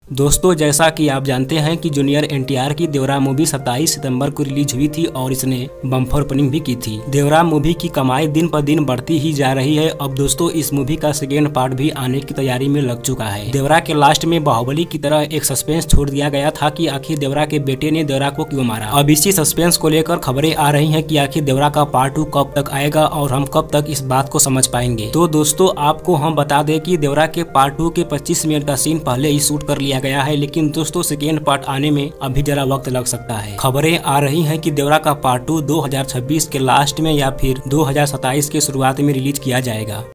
दोस्तों, जैसा कि आप जानते हैं कि जूनियर एनटीआर की देवरा मूवी 27 सितंबर को रिलीज हुई थी और इसने बम्पर ओपनिंग भी की थी। देवरा मूवी की कमाई दिन पर दिन बढ़ती ही जा रही है। अब दोस्तों, इस मूवी का सेकेंड पार्ट भी आने की तैयारी में लग चुका है। देवरा के लास्ट में बाहुबली की तरह एक सस्पेंस छोड़ दिया गया था कि आखिर देवरा के बेटे ने देवरा को क्यों मारा। अब इसी सस्पेंस को लेकर खबरें आ रही है कि आखिर देवरा का पार्ट 2 कब तक आएगा और हम कब तक इस बात को समझ पाएंगे। तो दोस्तों, आपको हम बता दें कि देवरा के पार्ट 2 के 25 मिनट का सीन पहले ही शूट कर लिया गया है, लेकिन दोस्तों सेकेंड पार्ट आने में अभी जरा वक्त लग सकता है। खबरें आ रही हैं कि देवरा का पार्ट 2 2026 के लास्ट में या फिर 2027 के शुरुआत में रिलीज किया जाएगा।